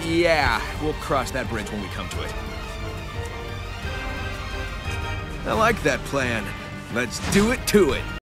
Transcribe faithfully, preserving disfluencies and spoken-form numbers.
Yeah, we'll cross that bridge when we come to it. I like that plan. Let's do it to it.